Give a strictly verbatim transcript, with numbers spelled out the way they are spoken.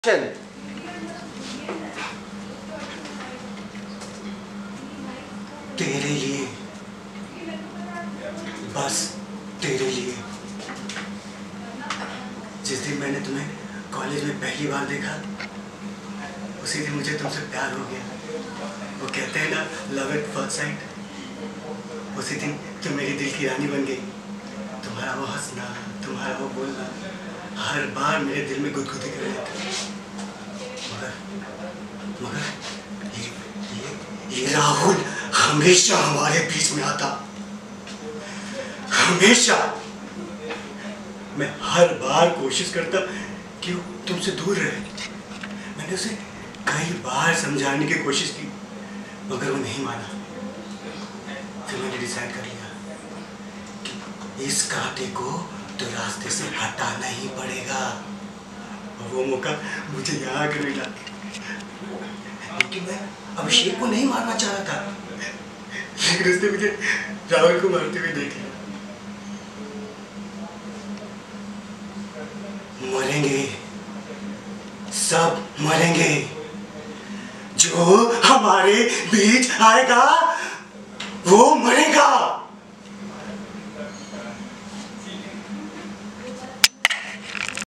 तेरे लिए, बस तेरे लिए। जिस दिन मैंने तुम्हें कॉलेज में पहली बार देखा, उसी दिन मुझे तुमसे प्यार हो गया। वो कहते हैं ना, लव एट फर्स्ट साइट। उसी दिन तुम मेरी दिल की रानी बन गई। तुम्हारा वो हंसना, तुम्हारा वो बोलना हर बार मेरे दिल में गुदगुदी कर देता। मगर मगर ये, ये, ये राहुल हमेशा हमारे बीच में आता, हमेशा। मैं हर बार कोशिश करता कि वो तुमसे दूर रहे। मैंने उसे कई बार समझाने की कोशिश की, मगर वो नहीं माना। फिर मैंने डिसाइड कर लिया कि इस कांटे को तो रास्ते से हटाना ही पड़ेगा। और वो मौका मुझे यहाँ आकर मिला। लेकिन मैं अभिषेक को नहीं मारना चाह रहा था, लेकिन उसने मुझे राहुल को मारते हुए देख लिया। मरेंगे, सब मरेंगे। जो हमारे बीच आएगा वो मरेगा।